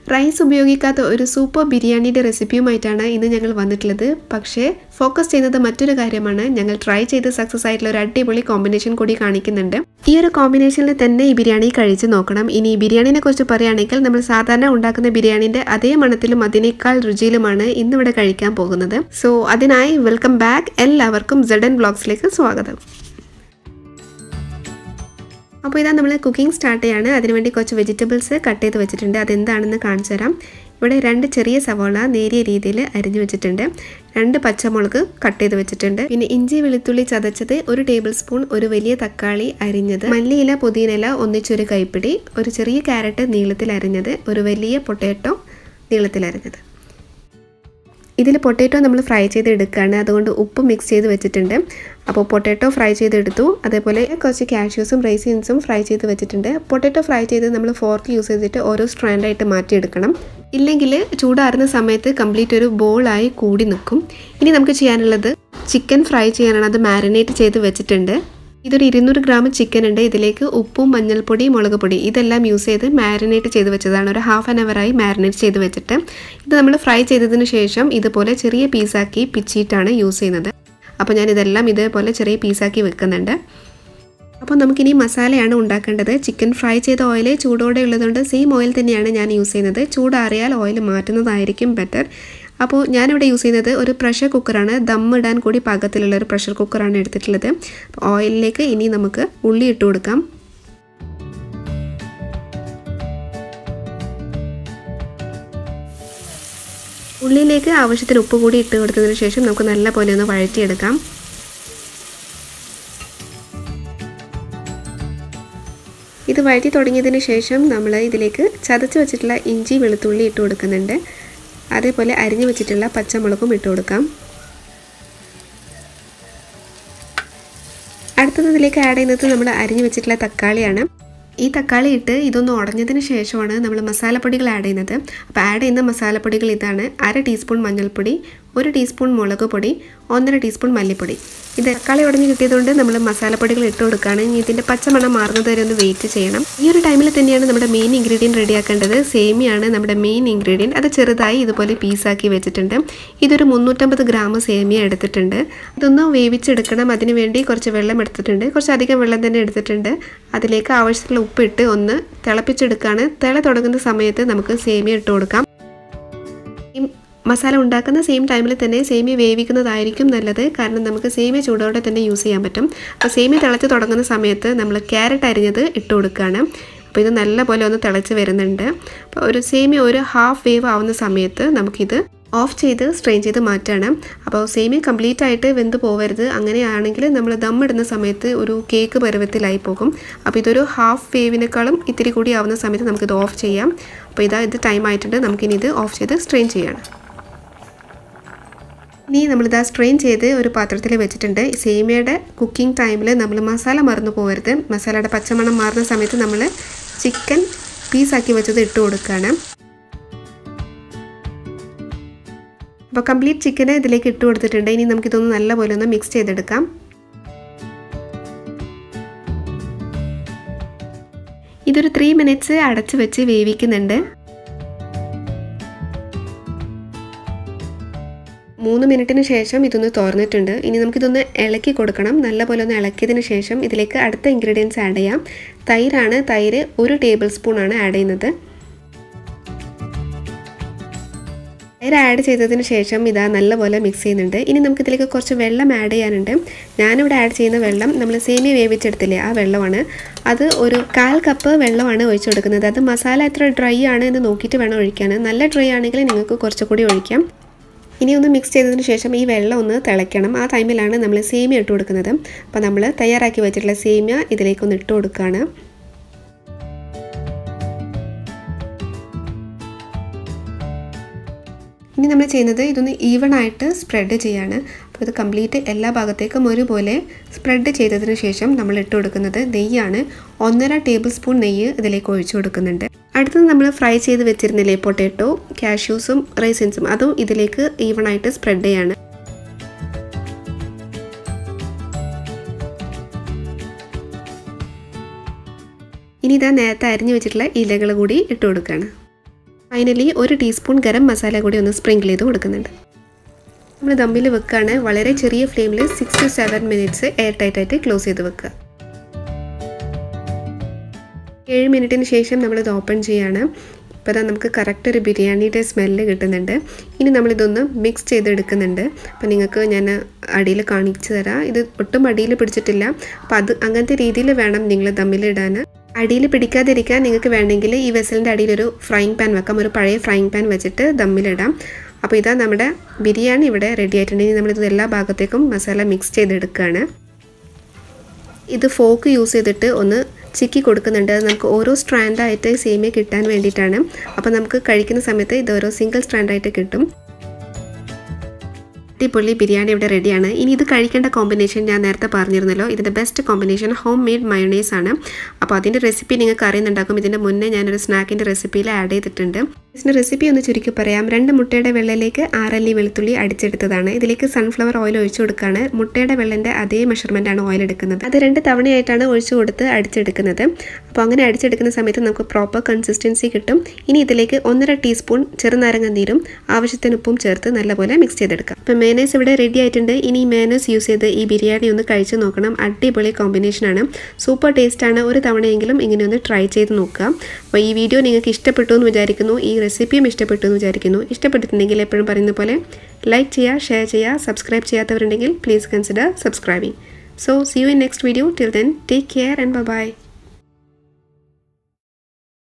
Rice ഉപയോഗിക്കാത്ത ഒരു super ബിരിയാണിയുടെ റെസിപ്പിയുമായിട്ടാണ് ഇന്ന് ഞങ്ങൾ വന്നിട്ടുള്ളത്. പക്ഷേ ഫോക്കസ് ചെയ്യുന്നത് മറ്റൊരു കാര്യമാണ്. ഞങ്ങൾ ട്രൈ ചെയ്ത് സക്സസ് ആയിട്ടുള്ള ഒരു അടിപൊളി കോമ്പിനേഷൻ കൂടി കാണിക്കുന്നുണ്ട്. ഈ ഒരു കോമ്പിനേഷനിൽ തന്നെ ഈ ബിരിയാണി കഴിച്ച് നോക്കണം. ഇനി ഈ ബിരിയാണിനെ കുറിച്ച് പറയുകയാണെങ്കിൽ നമ്മൾ സാധാരണ ഉണ്ടാക്കുന്ന ബിരിയാണിൻ്റെ അതേ മണത്തിലും അതിനേക്കാൾ രുചിയിലുമാണ് ഇന്നിവിടെ കഴിക്കാൻ പോകുന്നത്. സോ അതിനായി വെൽക്കം ബാക്ക്, എല്ലാവർക്കും ZN വ്ളോഗ്സിലേക്ക് സ്വാഗതം. അപ്പോൾ ഇതാ നമ്മൾ കുക്കിംഗ് സ്റ്റാർട്ട് ചെയ്യാണ്. അതിനുവേണ്ടി കുറച്ച് വെജിറ്റബിൾസ് കട്ട് ചെയ്ത് വെച്ചിട്ടുണ്ട്. അതെന്താണെന്ന് കാണിച്ചു തരാം. ഇവിടെ 2 ചെറിയ സവോള നേരിയ രീതിയിൽ അരിഞ്ഞു വെച്ചിട്ടുണ്ട്. 2 പച്ചമുളക് കട്ട് ചെയ്ത് വെച്ചിട്ടുണ്ട്. പിന്നെ ഇഞ്ചി വെളുത്തുള്ളി ചതച്ചത് 1 ടേബിൾ സ്പൂൺ, ഒരു വലിയ തക്കാളി അരിഞ്ഞത്, മല്ലിയില പുതിനയില ഒന്നിച്ചൊരു കൈപ്പിടി, ഒരു ചെറിയ ക്യാരറ്റ് നീളത്തിൽ അരിഞ്ഞത്, ഒരു വലിയ പൊട്ടാറ്റോ നീളത്തിൽ അരിഞ്ഞത്. ഇതിൽ പൊട്ടാറ്റോ നമ്മൾ ഫ്രൈ ചെയ്ത് എടുക്കുകയാണ്. അതുകൊണ്ട് ഉപ്പ് മിക്സ് ചെയ്ത് വെച്ചിട്ടുണ്ട്. അപ്പോൾ പൊട്ടാറ്റോ ഫ്രൈ ചെയ്തെടുത്തു. അതേപോലെ കുറച്ച് കാഷ്യൂസും റൈസിൻസും ഫ്രൈ ചെയ്ത് വെച്ചിട്ടുണ്ട്. പൊട്ടാറ്റോ ഫ്രൈ ചെയ്ത് നമ്മൾ ഫോർക്ക് യൂസ് ചെയ്തിട്ട് ഓരോ സ്ട്രാൻഡായിട്ട് മാറ്റിയെടുക്കണം. ഇല്ലെങ്കിൽ ചൂടാറുന്ന സമയത്ത് കംപ്ലീറ്റ് ഒരു ബോളായി കൂടി നിൽക്കും. ഇനി നമുക്ക് ചെയ്യാനുള്ളത് ചിക്കൻ ഫ്രൈ ചെയ്യാനാണ്. അത് മാരിനേറ്റ് ചെയ്ത് വെച്ചിട്ടുണ്ട്. ഇതൊരു 200 ഗ്രാം ചിക്കൻ ഉണ്ട്. ഇതിലേക്ക് ഉപ്പും മഞ്ഞൾപ്പൊടി മുളക് പൊടി ഇതെല്ലാം യൂസ് ചെയ്ത് മാരിനേറ്റ് ചെയ്ത് വെച്ചതാണ്. ഒരു ഹാഫ് ആൻ അവറായി മാരിനേറ്റ് ചെയ്ത് വെച്ചിട്ട് ഇത് നമ്മൾ ഫ്രൈ ചെയ്തതിന് ശേഷം ഇതുപോലെ ചെറിയ പീസാക്കി പിച്ചിയിട്ടാണ് യൂസ് ചെയ്യുന്നത്. അപ്പോൾ ഞാൻ ഇതെല്ലാം ഇതേപോലെ ചെറിയ പീസാക്കി വെക്കുന്നുണ്ട്. അപ്പോൾ നമുക്കിനി മസാലയാണ് ഉണ്ടാക്കേണ്ടത്. ചിക്കൻ ഫ്രൈ ചെയ്ത ഓയിൽ ചൂടോടെ ഉള്ളതുകൊണ്ട് സെയിം ഓയിൽ തന്നെയാണ് ഞാൻ യൂസ് ചെയ്യുന്നത്. ചൂടാറിയാൽ ഓയിൽ മാറ്റുന്നതായിരിക്കും ബെറ്റർ. അപ്പോൾ ഞാനിവിടെ യൂസ് ചെയ്യുന്നത് ഒരു പ്രഷർ കുക്കറാണ്. ദമ്മിടാൻ കൂടി പാകത്തിലുള്ള ഒരു പ്രഷർ കുക്കറാണ് എടുത്തിട്ടുള്ളത്. ഓയിലിലേക്ക് ഇനി നമുക്ക് ഉള്ളി ഇട്ട് കൊടുക്കാം. ഉള്ളിയിലേക്ക് ആവശ്യത്തിന് ഉപ്പ് കൂടി ഇട്ട് കൊടുത്തതിന് ശേഷം നമുക്ക് നല്ല പോലെ ഒന്ന് വഴറ്റിയെടുക്കാം. ഇത് വഴറ്റി തുടങ്ങിയതിന് ശേഷം നമ്മൾ ഇതിലേക്ക് ചതച്ച് വെച്ചിട്ടുള്ള ഇഞ്ചി വെളുത്തുള്ളി ഇട്ട് കൊടുക്കുന്നുണ്ട്. അതേപോലെ അരിഞ്ഞു വെച്ചിട്ടുള്ള പച്ചമുളകും ഇട്ട് കൊടുക്കാം. അടുത്തത് ഇതിലേക്ക് ആഡ് ചെയ്യുന്നത് നമ്മൾ അരിഞ്ഞു വെച്ചിട്ടുള്ള തക്കാളിയാണ്. ഈ തക്കാളി ഇട്ട് ഇതൊന്ന് ഉടഞ്ഞതിന് ശേഷമാണ് നമ്മൾ മസാലപ്പൊടികൾ ആഡ് ചെയ്യുന്നത്. അപ്പോൾ ആഡ് ചെയ്യുന്ന മസാലപ്പൊടികൾ ഇതാണ്: 1/2 ടീസ്പൂൺ മഞ്ഞൾപ്പൊടി, 1 ടീസ്പൂൺ മുളക് പൊടി, 1.5 ടീസ്പൂൺ മല്ലിപ്പൊടി. ഇത് തക്കാളി ഉടഞ്ഞ് കിട്ടിയതുകൊണ്ട് നമ്മൾ മസാലപ്പൊടികൾ ഇട്ട് കൊടുക്കുകയാണ്. ഇനി ഇതിൻ്റെ പച്ചമണം മാറുന്നത് വരെ ഒന്ന് വെയിറ്റ് ചെയ്യണം. ഈ ഒരു ടൈമിൽ തന്നെയാണ് നമ്മുടെ മെയിൻ ഇൻഗ്രീഡിയൻറ്റ് റെഡിയാക്കേണ്ടത്. സേമിയാണ് നമ്മുടെ മെയിൻ ഇൻഗ്രീഡിയൻറ്റ്. അത് ചെറുതായി ഇതുപോലെ പീസാക്കി വെച്ചിട്ടുണ്ട്. ഇതൊരു 350 ഗ്രാം സേമിയ എടുത്തിട്ടുണ്ട്. ഇതൊന്ന് വേവിച്ചെടുക്കണം. അതിനുവേണ്ടി കുറച്ച് വെള്ളം എടുത്തിട്ടുണ്ട്. കുറച്ചധികം വെള്ളം തന്നെ എടുത്തിട്ടുണ്ട്. അതിലേക്ക് ആവശ്യത്തിലുള്ള ഉപ്പിട്ട് ഒന്ന് തിളപ്പിച്ചെടുക്കുകയാണ്. തിള തുടങ്ങുന്ന സമയത്ത് നമുക്ക് സേമിയ ഇട്ട് കൊടുക്കാം. മസാല ഉണ്ടാക്കുന്ന സെയിം ടൈമിൽ തന്നെ സേമിയ വേവിക്കുന്നതായിരിക്കും നല്ലത്. കാരണം നമുക്ക് സേമിയ ചൂടോടെ തന്നെ യൂസ് ചെയ്യാൻ പറ്റും. അപ്പോൾ സേമിയ തിളച്ച് തുടങ്ങുന്ന സമയത്ത് നമ്മൾ ക്യാരറ്റ് അരിഞ്ഞത് ഇട്ട് കൊടുക്കുകയാണ്. അപ്പോൾ ഇത് നല്ല പോലെ ഒന്ന് തിളച്ച് വരുന്നുണ്ട്. അപ്പോൾ ഒരു സേമിയ ഒരു ഹാഫ് വേവ് ആവുന്ന സമയത്ത് നമുക്കിത് ഓഫ് ചെയ്ത് സ്ട്രെയിൻ ചെയ്ത് മാറ്റണം. അപ്പോൾ സേമിയ കംപ്ലീറ്റ് ആയിട്ട് വെന്ത് പോകരുത്. അങ്ങനെയാണെങ്കിൽ നമ്മൾ ദം ഇടുന്ന സമയത്ത് ഒരു കേക്ക് പരുവത്തിലായി പോകും. അപ്പോൾ ഇതൊരു ഹാഫ് വേവിനേക്കാളും ഇത്തിരി കൂടി ആവുന്ന സമയത്ത് നമുക്കിത് ഓഫ് ചെയ്യാം. അപ്പോൾ ഇത് ടൈം ആയിട്ടുണ്ട്. നമുക്കിനി ഇത് ഓഫ് ചെയ്ത് സ്ട്രെയിൻ ചെയ്യണം. ഇനി നമ്മളിത് സ്ട്രെയിൻ ചെയ്ത് ഒരു പാത്രത്തിൽ വെച്ചിട്ടുണ്ട്. സേമിയയുടെ കുക്കിംഗ് ടൈമിൽ നമ്മൾ മസാല മറന്നു പോകരുത്. മസാലയുടെ പച്ചമണം മാറുന്ന സമയത്ത് നമ്മൾ ചിക്കൻ പീസാക്കി വെച്ചത് ഇട്ട് കൊടുക്കുകയാണ്. അപ്പോൾ കംപ്ലീറ്റ് ചിക്കന് ഇതിലേക്ക് ഇട്ട് കൊടുത്തിട്ടുണ്ട്. ഇനി നമുക്കിതൊന്ന് നല്ലപോലെ ഒന്ന് മിക്സ് ചെയ്തെടുക്കാം. ഇതൊരു 3 മിനിറ്റ്സ് അടച്ച് വെച്ച് വേവിക്കുന്നുണ്ട്. 3 മിനിറ്റിന് ശേഷം ഇതൊന്ന് തുറന്നിട്ടുണ്ട്. ഇനി നമുക്കിതൊന്ന് ഇളക്കി കൊടുക്കണം. നല്ലപോലെ ഒന്ന് ഇളക്കിയതിന് ശേഷം ഇതിലേക്ക് അടുത്ത ഇൻഗ്രീഡിയൻസ് ആഡ് ചെയ്യാം. തൈരാണ്. തൈര് 1 ടേബിൾ സ്പൂൺ ആണ് ആഡ് ചെയ്യുന്നത്. തൈര് ആഡ് ചെയ്തതിന് ശേഷം ഇതാ നല്ലപോലെ മിക്സ് ചെയ്യുന്നുണ്ട്. ഇനി നമുക്കിതിലേക്ക് കുറച്ച് വെള്ളം ആഡ് ചെയ്യാനുണ്ട്. ഞാനിവിടെ ആഡ് ചെയ്യുന്ന വെള്ളം നമ്മൾ സേമിയ വേവിച്ചെടുത്തില്ലേ, ആ വെള്ളമാണ്. അത് ഒരു 1/4 കപ്പ് വെള്ളമാണ് ഒഴിച്ചു കൊടുക്കുന്നത്. അത് മസാല എത്ര ഡ്രൈ ആണ് എന്ന് നോക്കിയിട്ട് വേണം ഒഴിക്കാൻ. നല്ല ഡ്രൈ ആണെങ്കിൽ നിങ്ങൾക്ക് കുറച്ചുകൂടി ഒഴിക്കാം. ഇനി ഒന്ന് മിക്സ് ചെയ്തതിന് ശേഷം ഈ വെള്ളം ഒന്ന് തിളയ്ക്കണം. ആ ടൈമിലാണ് നമ്മൾ സേമിയ ഇട്ട് കൊടുക്കുന്നത്. അപ്പോൾ നമ്മൾ തയ്യാറാക്കി വെച്ചിട്ടുള്ള സേമിയ ഇതിലേക്കൊന്ന് ഇട്ട് കൊടുക്കുകയാണ്. ഇനി നമ്മൾ ചെയ്യുന്നത് ഇതൊന്ന് ഈവൺ ആയിട്ട് സ്പ്രെഡ് ചെയ്യാണ്. അപ്പോൾ ഇത് കംപ്ലീറ്റ് എല്ലാ ഭാഗത്തേക്കും ഒരുപോലെ സ്പ്രെഡ് ചെയ്തതിന് ശേഷം നമ്മൾ ഇട്ട് കൊടുക്കുന്നത് നെയ്യാണ്. 1.5 ടേബിൾ സ്പൂൺ നെയ്യ് ഇതിലേക്ക് ഒഴിച്ചു കൊടുക്കുന്നുണ്ട്. അടുത്തത് നമ്മൾ ഫ്രൈ ചെയ്ത് വെച്ചിരുന്നില്ലേ പൊട്ടാറ്റോ, കാഷ്യൂസും റൈസിൻസും, അതും ഇതിലേക്ക് ഈവൺ ആയിട്ട് സ്പ്രെഡ് ചെയ്യാണ്. ഇനി ഇതാ നേരത്തെ അരിഞ്ഞു വെച്ചിട്ടുള്ള ഇലകൾ കൂടി ഇട്ട് കൊടുക്കുകയാണ്. ഫൈനലി 1 ടീസ്പൂൺ ഗരം മസാല കൂടി ഒന്ന് സ്പ്രിങ്കിൾ ചെയ്ത് കൊടുക്കുന്നുണ്ട്. നമ്മൾ ദമ്മിൽ വെക്കുകയാണ്. വളരെ ചെറിയ ഫ്ലെയിമിൽ 6 to 7 മിനിറ്റ്സ് എയർ ടൈറ്റായിട്ട് ക്ലോസ് ചെയ്ത് വെക്കുക. 7 മിനിറ്റിന് ശേഷം നമ്മളിത് ഓപ്പൺ ചെയ്യുകയാണ്. അപ്പോൾ അതാ നമുക്ക് കറക്റ്റ് ഒരു ബിരിയാണിയുടെ സ്മെല്ല് കിട്ടുന്നുണ്ട്. ഇനി നമ്മളിതൊന്ന് മിക്സ് ചെയ്തെടുക്കുന്നുണ്ട്. അപ്പോൾ നിങ്ങൾക്ക് ഞാൻ അടിയിൽ കാണിച്ചു തരാം. ഇത് ഒട്ടും അടിയിൽ പിടിച്ചിട്ടില്ല. അപ്പോൾ അങ്ങനത്തെ രീതിയിൽ വേണം നിങ്ങൾ ദമ്മിലിടാൻ. അടിയിൽ പിടിക്കാതിരിക്കാൻ നിങ്ങൾക്ക് വേണമെങ്കിൽ ഈ വെസലിൻ്റെ അടിയിലൊരു ഫ്രൈങ് പാൻ വെക്കാം. ഒരു പഴയ ഫ്രൈങ് പാൻ വെച്ചിട്ട് ദമ്മിലിടാം. അപ്പോൾ ഇതാ നമ്മുടെ ബിരിയാണി ഇവിടെ റെഡി ആയിട്ടുണ്ട്. ഇനി നമ്മളിത് എല്ലാ ഭാഗത്തേക്കും മസാല മിക്സ് ചെയ്തെടുക്കുകയാണ്. ഇത് ഫോക്ക് യൂസ് ചെയ്തിട്ട് ഒന്ന് ചിക്കി കൊടുക്കുന്നുണ്ട്. നമുക്ക് ഓരോ സ്ട്രാൻഡായിട്ട് സേമിയ കിട്ടാൻ വേണ്ടിയിട്ടാണ്. അപ്പോൾ നമുക്ക് കഴിക്കുന്ന സമയത്ത് ഇത് ഓരോ സിംഗിൾ സ്ട്രാൻഡായിട്ട് കിട്ടും. അടിപൊളി ബിരിയാണി ഇവിടെ റെഡിയാണ്. ഇനി ഇത് കഴിക്കേണ്ട കോമ്പിനേഷൻ ഞാൻ നേരത്തെ പറഞ്ഞിരുന്നല്ലോ. ഇതിൻ്റെ best combination homemade mayonnaise ആണ്. അപ്പോൾ അതിൻ്റെ റെസിപ്പി നിങ്ങൾക്ക് അറിയുന്നുണ്ടാക്കും. ഇതിൻ്റെ മുന്നേ ഞാനൊരു സ്നാക്കിൻ്റെ റെസിപ്പിയിൽ ആഡ് ചെയ്തിട്ടുണ്ട്. ഇതിൻ്റെ റെസിപ്പി ഒന്ന് ചുരുക്കി പറയാം. 2 മുട്ടയുടെ വെള്ളയിലേക്ക് 6 അല്ലി വെളുത്തുള്ളി അടിച്ചെടുത്തതാണ്. ഇതിലേക്ക് സൺഫ്ലവർ ഓയിൽ ഒഴിച്ചു കൊടുക്കുകയാണ്. മുട്ടയുടെ വെള്ളൻ്റെ അതേ മെഷർമെൻറ്റാണ് ഓയിൽ എടുക്കുന്നത്. അത് 2 തവണയായിട്ടാണ് ഒഴിച്ചു കൊടുത്ത് അടിച്ചെടുക്കുന്നത്. അപ്പോൾ അങ്ങനെ അടിച്ചെടുക്കുന്ന സമയത്ത് നമുക്ക് പ്രോപ്പർ കൺസിസ്റ്റൻസി കിട്ടും. ഇനി ഇതിലേക്ക് 1.5 ടീസ്പൂൺ ചെറുനാരങ്ങ നീരും ആവശ്യത്തിന് ഉപ്പും ചേർത്ത് നല്ലപോലെ മിക്സ് ചെയ്തെടുക്കാം. അപ്പോൾ മേനേസ് ഇവിടെ റെഡി ആയിട്ടുണ്ട്. ഇനി മേനേസ് യൂസ് ചെയ്ത് ഈ ബിരിയാണി ഒന്ന് കഴിച്ച് നോക്കണം. അടിപൊളി കോമ്പിനേഷനാണ്. സൂപ്പർ ടേസ്റ്റാണ്. ഒരു തവണയെങ്കിലും ഇങ്ങനെ ഒന്ന് ട്രൈ ചെയ്ത് നോക്കുക. അപ്പോൾ ഈ വീഡിയോ നിങ്ങൾക്ക് ഇഷ്ടപ്പെട്ടു എന്ന് വിചാരിക്കുന്നു. ഈ റെസിപ്പിയും ഇഷ്ടപ്പെട്ടു എന്ന് വിചാരിക്കുന്നു. ഇഷ്ടപ്പെട്ടിട്ടുണ്ടെങ്കിൽ എപ്പോഴും പറയുന്ന പോലെ ലൈക്ക് ചെയ്യുക, ഷെയർ ചെയ്യുക. സബ്സ്ക്രൈബ് ചെയ്യാത്തവരുണ്ടെങ്കിൽ please consider subscribing. So see you in next video. Till then take care and by.